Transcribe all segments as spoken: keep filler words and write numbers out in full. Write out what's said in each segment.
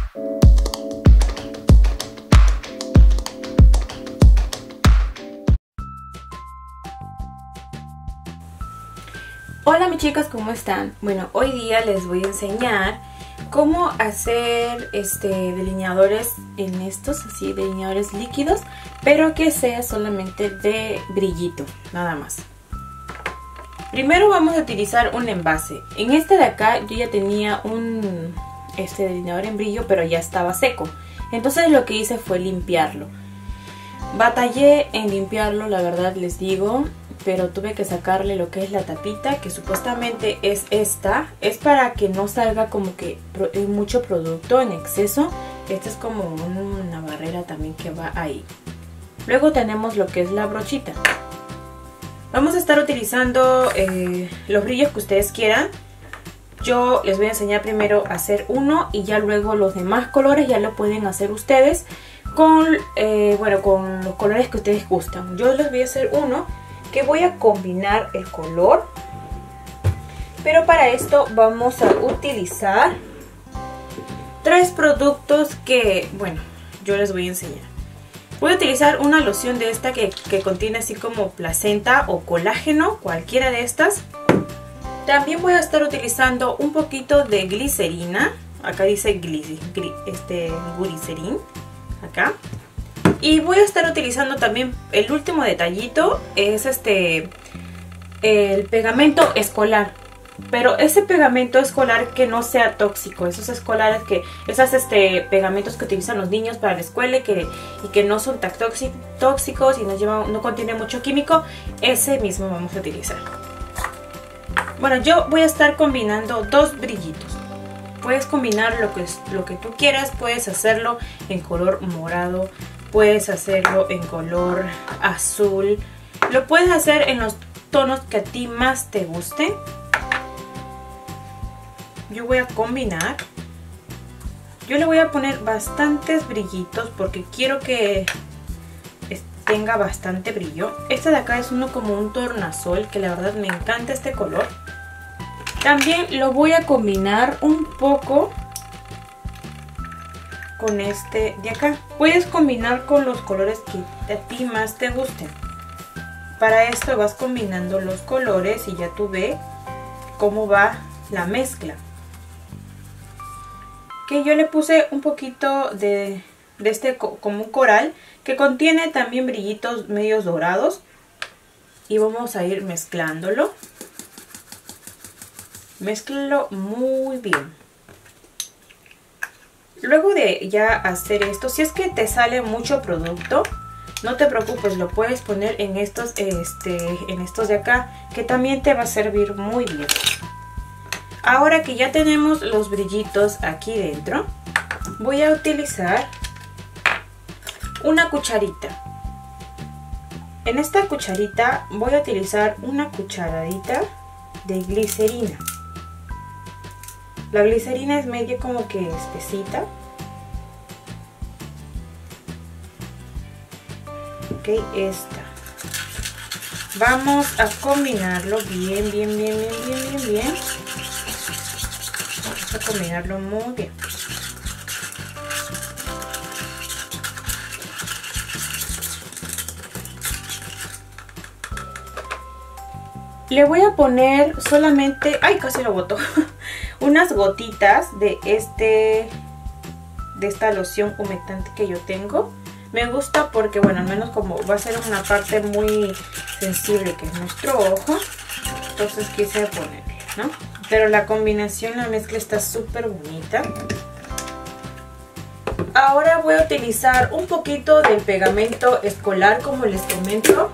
Hola mis chicas, ¿cómo están? Bueno, hoy día les voy a enseñar cómo hacer este delineadores en estos, así delineadores líquidos, pero que sea solamente de brillito, nada más. Primero vamos a utilizar un envase. En este de acá yo ya tenía un este delineador en brillo, pero ya estaba seco. Entonces lo que hice fue limpiarlo. Batallé en limpiarlo, la verdad les digo, pero tuve que sacarle lo que es la tapita, que supuestamente es esta. Es para que no salga como que mucho producto en exceso. Esta es como una barrera también que va ahí. Luego tenemos lo que es la brochita. Vamos a estar utilizando eh, los brillos que ustedes quieran. Yo les voy a enseñar primero a hacer uno y ya luego los demás colores ya lo pueden hacer ustedes con, eh, bueno, con los colores que ustedes gustan. Yo les voy a hacer uno que voy a combinar el color, pero para esto vamos a utilizar tres productos que, bueno, yo les voy a enseñar. Voy a utilizar una loción de esta que, que contiene así como placenta o colágeno, cualquiera de estas. También voy a estar utilizando un poquito de glicerina. Acá dice gli, gli, este, glicerín. Acá. Y voy a estar utilizando también el último detallito. Es este el pegamento escolar. Pero ese pegamento escolar que no sea tóxico. Esos escolares que, esos este, pegamentos que utilizan los niños para la escuela y que, y que no son tan tóxicos y no, llevan, no contiene mucho químico. Ese mismo vamos a utilizar. Bueno, yo voy a estar combinando dos brillitos. Puedes combinar lo que, lo que tú quieras. Puedes hacerlo en color morado. Puedes hacerlo en color azul. Lo puedes hacer en los tonos que a ti más te gusten. Yo voy a combinar. Yo le voy a poner bastantes brillitos porque quiero que tenga bastante brillo. Este de acá es uno como un tornasol, que la verdad me encanta este color. También lo voy a combinar un poco con este de acá. Puedes combinar con los colores que a ti más te gusten. Para esto vas combinando los colores y ya tú ves cómo va la mezcla. Que yo le puse un poquito de, de este como un coral que contiene también brillitos medios dorados. Y vamos a ir mezclándolo. Mézclalo muy bien. Luego de ya hacer esto, si es que te sale mucho producto, no te preocupes, lo puedes poner en estos, este, en estos de acá, que también te va a servir muy bien. Ahora que ya tenemos los brillitos aquí dentro, voy a utilizar una cucharita. En esta cucharita voy a utilizar una cucharadita de glicerina. La glicerina es medio como que espesita. Ok, esta. Vamos a combinarlo bien, bien, bien, bien, bien, bien, bien. Vamos a combinarlo muy bien. Le voy a poner solamente, ay, casi lo boto, unas gotitas de este, de esta loción humectante que yo tengo. Me gusta porque, bueno, al menos como va a ser una parte muy sensible que es nuestro ojo, entonces quise ponerle, ¿no? Pero la combinación, la mezcla está súper bonita. Ahora voy a utilizar un poquito del pegamento escolar, como les comento.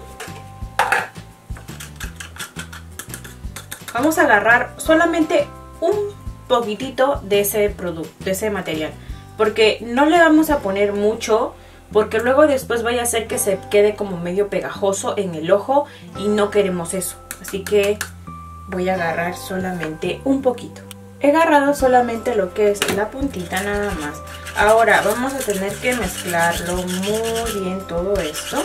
Vamos a agarrar solamente un poquitito de ese producto, de ese material, porque no le vamos a poner mucho, porque luego después vaya a hacer que se quede como medio pegajoso en el ojo y no queremos eso. Así que voy a agarrar solamente un poquito. He agarrado solamente lo que es la puntita nada más. Ahora vamos a tener que mezclarlo muy bien todo esto.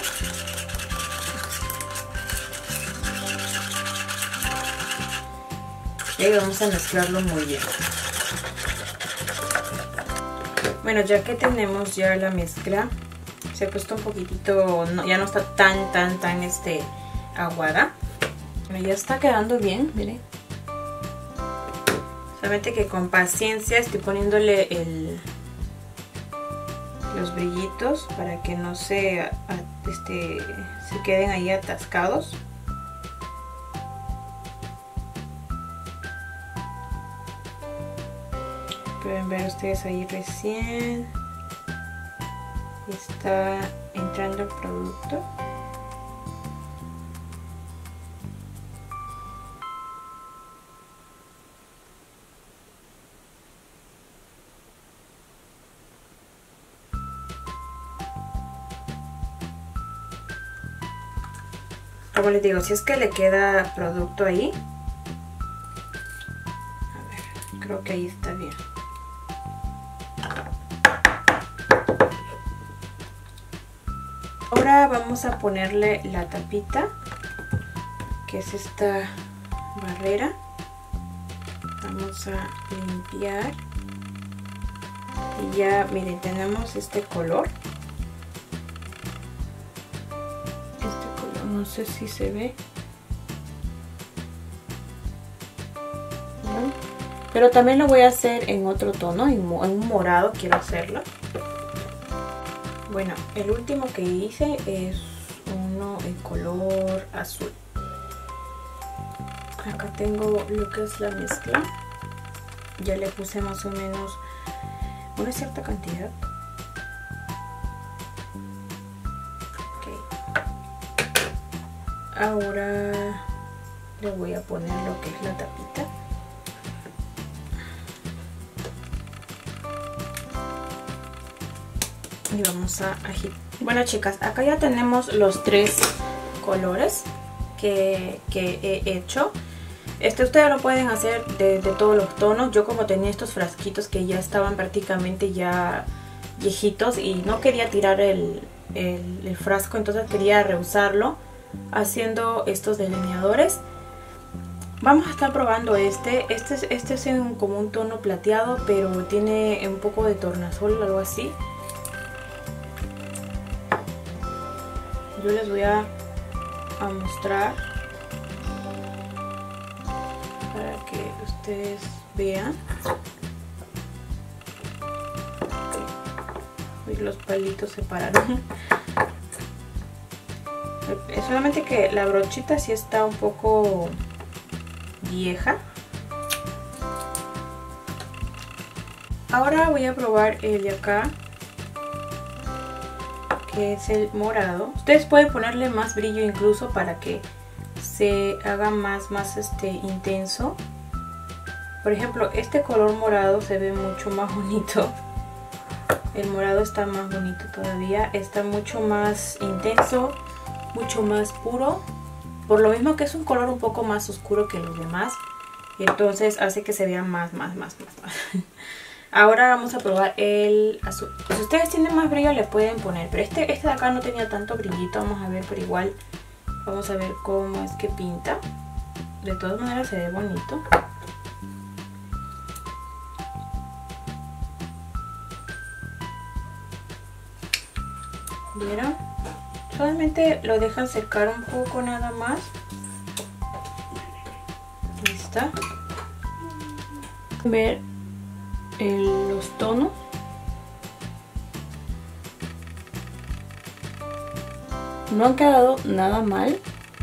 Y vamos a mezclarlo muy bien. Bueno, ya que tenemos ya la mezcla, se ha puesto un poquitito, no, ya no está tan, tan, tan este, aguada. Bueno, ya está quedando bien, miren. Solamente que con paciencia estoy poniéndole el, los brillitos para que no se, este, se queden ahí atascados. Pueden ver ustedes ahí recién está entrando el producto. Como les digo, si es que le queda producto ahí, a ver, creo que ahí está bien. Ahora vamos a ponerle la tapita, que es esta barrera. Vamos a limpiar y ya miren, tenemos este color. Este color, no sé si se ve, ¿no? Pero también lo voy a hacer en otro tono, en un morado quiero hacerlo. Bueno, el último que hice es uno en color azul. Acá tengo lo que es la mezcla. Ya le puse más o menos una cierta cantidad. Okay. Ahora le voy a poner lo que es la tapita. Y vamos a agitar. Bueno, chicas, acá ya tenemos los tres colores que, que he hecho. Este ustedes lo pueden hacer de, de todos los tonos. Yo como tenía estos frasquitos que ya estaban prácticamente ya viejitos y no quería tirar el, el, el frasco, entonces quería reusarlo haciendo estos delineadores. Vamos a estar probando este. Este es, este es en como un tono plateado, pero tiene un poco de tornasol, algo así. Yo les voy a, a mostrar para que ustedes vean. Y los palitos se pararon. Es solamente que la brochita sí está un poco vieja. Ahora voy a probar el de acá, que es el morado. Ustedes pueden ponerle más brillo incluso para que se haga más, más este, intenso. Por ejemplo, este color morado se ve mucho más bonito. El morado está más bonito todavía. Está mucho más intenso, mucho más puro. Por lo mismo que es un color un poco más oscuro que los demás. Entonces hace que se vea más, más, más, más, más. Ahora vamos a probar el azul. Si ustedes tienen más brillo le pueden poner, pero este, este de acá no tenía tanto brillito. Vamos a ver, pero igual vamos a ver cómo es que pinta. De todas maneras se ve bonito. ¿Vieron? Solamente lo dejan secar un poco nada más. Ahí está. Ver el, los tonos. No han quedado nada mal.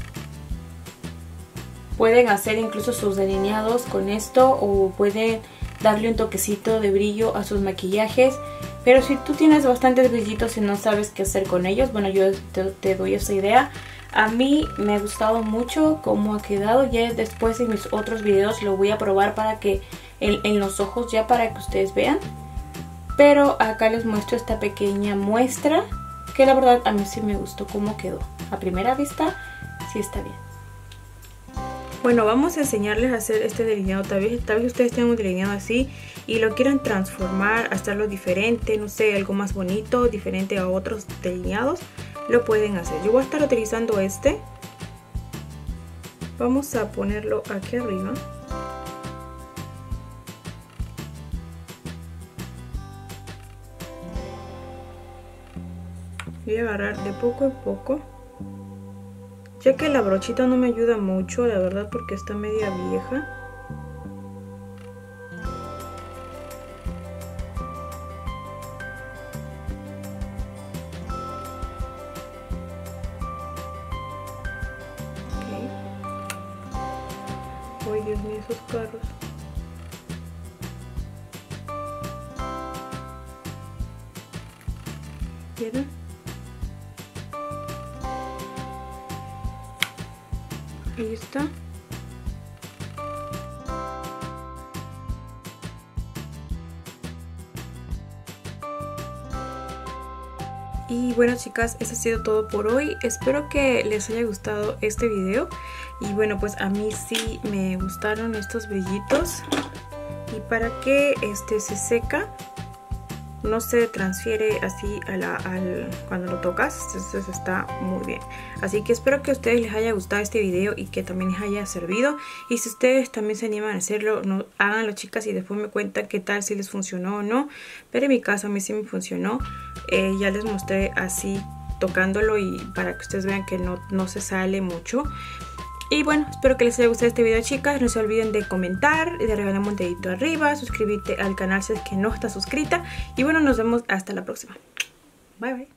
Pueden hacer incluso sus delineados con esto o pueden darle un toquecito de brillo a sus maquillajes. Pero si tú tienes bastantes brillitos y no sabes qué hacer con ellos, bueno, yo te, te doy esa idea. A mí me ha gustado mucho cómo ha quedado. Ya después en mis otros videos lo voy a probar para que en, en los ojos, ya para que ustedes vean. Pero acá les muestro esta pequeña muestra que la verdad a mí sí me gustó cómo quedó. A primera vista sí está bien. Bueno, vamos a enseñarles a hacer este delineado. Tal vez, tal vez ustedes tengan un delineado así y lo quieran transformar, hacerlo diferente, no sé, algo más bonito, diferente a otros delineados, lo pueden hacer. Yo voy a estar utilizando este. Vamos a ponerlo aquí arriba. Voy a agarrar de poco en poco, ya que la brochita no me ayuda mucho, la verdad, porque está media vieja. Ay, Dios mío, esos carros. ¿Vieron? Ahí está. Y bueno, chicas, eso ha sido todo por hoy. Espero que les haya gustado este video. Y bueno, pues a mí sí me gustaron estos brillitos. Y para que este se seca, no se transfiere así a la, al, cuando lo tocas. Entonces está muy bien. Así que espero que a ustedes les haya gustado este video y que también les haya servido. Y si ustedes también se animan a hacerlo, no, háganlo, chicas, y después me cuentan qué tal, si les funcionó o no. Pero en mi caso a mí sí me funcionó. Eh, ya les mostré así tocándolo y para que ustedes vean que no, no se sale mucho. Y bueno, espero que les haya gustado este video, chicas. No se olviden de comentar, de regalarme un dedito arriba, suscribirte al canal si es que no estás suscrita. Y bueno, nos vemos hasta la próxima. Bye bye.